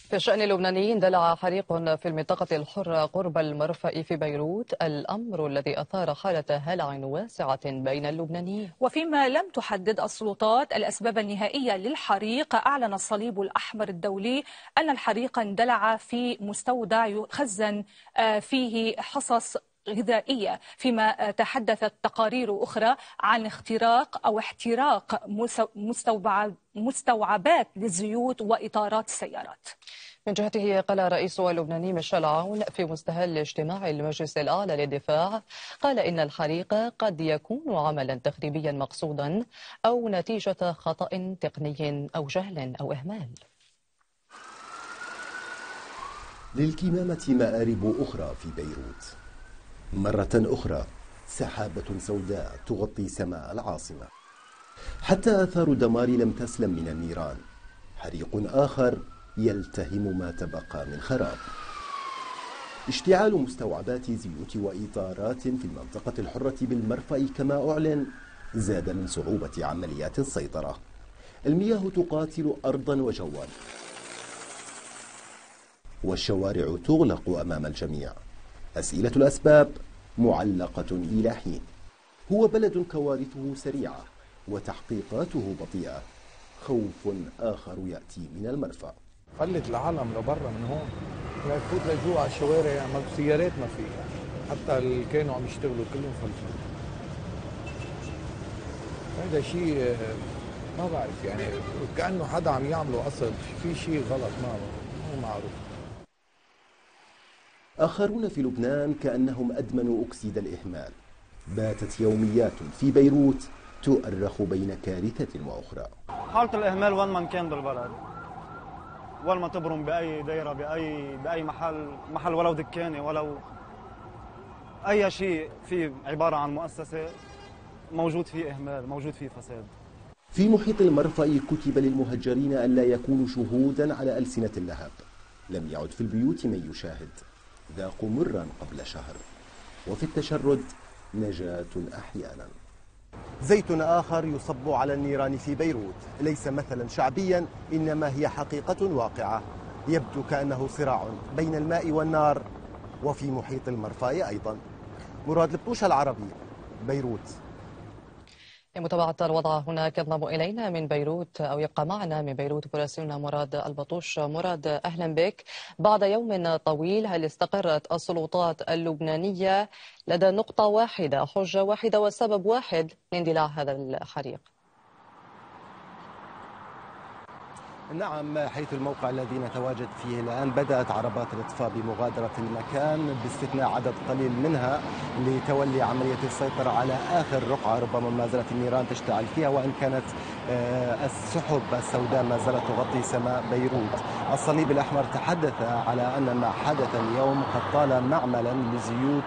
في الشأن اللبناني اندلع حريق في المنطقة الحرة قرب المرفأ في بيروت، الأمر الذي أثار حالة هلع واسعة بين اللبنانيين. وفيما لم تحدد السلطات الأسباب النهائية للحريق، أعلن الصليب الأحمر الدولي أن الحريق اندلع في مستودع يخزن فيه حصص غذائية، فيما تحدثت تقارير أخرى عن اختراق أو احتراق مستوعبات للزيوت وإطارات السيارات. من جهته قال الرئيس اللبناني ميشيل عون في مستهل اجتماع المجلس الأعلى للدفاع، قال إن الحريق قد يكون عملا تخريبيا مقصودا أو نتيجة خطأ تقني أو جهل أو إهمال. للكمامة مآرب أخرى في بيروت، مرة أخرى سحابة سوداء تغطي سماء العاصمة، حتى آثار الدمار لم تسلم من النيران. حريق آخر يلتهم ما تبقى من خراب. اشتعال مستوعبات زيوت وإطارات في المنطقة الحرة بالمرفأ كما أعلن زاد من صعوبة عمليات السيطرة. المياه تقاتل أرضا وجوا، والشوارع تغلق أمام الجميع. أسئلة الأسباب معلقة إلى حين. هو بلد كوارثه سريعة وتحقيقاته بطيئة. خوف آخر يأتي من المرفأ. خلت العالم لبرا من هون، لا تفوت لجوا على الشوارع، ما سيارات ما في، حتى اللي كانوا عم يشتغلوا كلهم فلتوا. هذا شيء ما بعرف، يعني كأنه حدا عم يعمله قصد، في شيء غلط ما معروف. آخرون في لبنان كأنهم أدمنوا أكسيد الإهمال. باتت يوميات في بيروت تؤرخ بين كارثة وأخرى. حالة الإهمال وين ما كان بالبلد، وين ما تبرم بأي دايرة بأي محل ولو دكانة ولو أي شيء فيه عبارة عن مؤسسة، موجود فيه إهمال، موجود فيه فساد. في محيط المرفأ كتب للمهجرين ألا يكونوا شهودا على ألسنة اللهب. لم يعد في البيوت من يشاهد. ذاقوا مرا قبل شهر، وفي التشرد نجاة أحيانا. زيت آخر يصب على النيران في بيروت، ليس مثلا شعبيا إنما هي حقيقة واقعة. يبدو كأنه صراع بين الماء والنار، وفي محيط المرفأ أيضا. مراد البطوش العربي، بيروت. لمتابعة الوضع هناك ينضم إلينا من بيروت أو يبقى معنا من بيروت مراسلنا مراد البطوش. مراد، أهلا بك. بعد يوم طويل، هل استقرت السلطات اللبنانية لدى نقطة واحدة، حجة واحدة وسبب واحد لاندلاع هذا الحريق؟ نعم، حيث الموقع الذي نتواجد فيه الآن بدأت عربات الإطفاء بمغادرة المكان، باستثناء عدد قليل منها لتولي عملية السيطرة على آخر رقعة ربما ما زالت النيران تشتعل فيها، وإن كانت السحب السوداء ما زالت تغطي سماء بيروت. الصليب الأحمر تحدث على أن ما حدث اليوم قد طال معملا لزيوت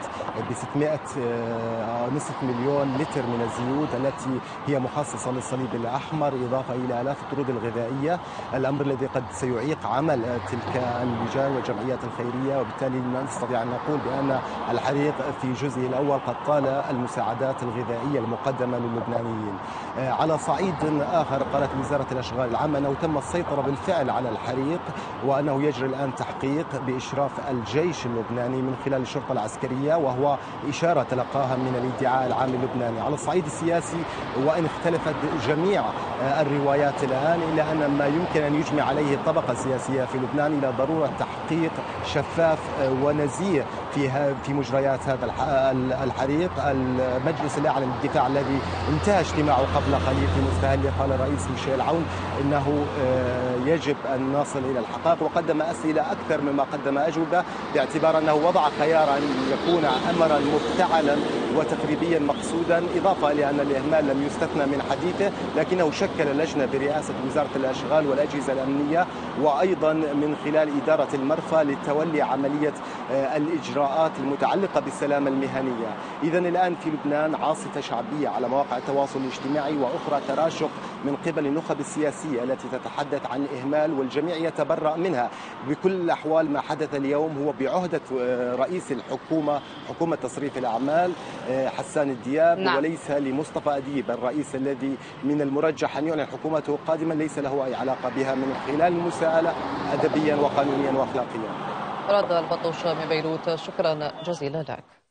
نصف مليون لتر من الزيوت التي هي مخصصة للصليب الأحمر، إضافة إلى آلاف الطرود الغذائية، الأمر الذي قد سيعيق عمل تلك اللجان والجمعيات الخيرية. وبالتالي نستطيع أن نقول بأن الحريق في جزئه الأول قد طال المساعدات الغذائية المقدمة للبنانيين. على صعيد آخر، قالت وزارة الأشغال العامة أنه تم السيطرة بالفعل على الحريق، وأنه يجري الآن تحقيق بإشراف الجيش اللبناني من خلال الشرطة العسكرية، وهو إشارة تلقاها من الادعاء العام اللبناني. على الصعيد السياسي، وإن اختلفت جميع الروايات الآن، إلا أن ما يمكن أن يجمع عليه الطبقة السياسية في لبنان إلى ضرورة تحقيق شفاف ونزيه في مجريات هذا الحريق. المجلس الأعلى للدفاع الذي انتهى اجتماعه قبل قليل في مستهل، قال الرئيس ميشيل عون إنه يجب أن نصل إلى الحقائق، وقدم أسئلة أكثر مما قدم أجوبة، باعتبار أنه وضع خيار أن يكون أمرا مفتعلا وتخريبيا مقصودا، إضافة إلى أن الإهمال لم يستثنى من حديثه، لكنه شكل لجنة برئاسة وزارة الأشغال والأجهزة الأمنية، وأيضا من خلال إدارة المرفأ لتولي عملية الإجراءات المتعلقة بالسلامة المهنية. إذا الآن في لبنان عاصفة شعبية على مواقع التواصل الاجتماعي، وأخرى تراشق من قبل النخب السياسية التي تتحدث عن إهمال والجميع يتبرأ منها. بكل الأحوال ما حدث اليوم هو بعهدة رئيس الحكومة، حكومة تصريف الأعمال حسان الدياب، نعم. وليس لمصطفى أديب الرئيس الذي من المرجح أن يعلن حكومته قادما، ليس له أي علاقة بها من خلال المساءلة أدبيا وقانونيا وأخلاقيا. مراد البطوش من بيروت، شكرا جزيلا لك.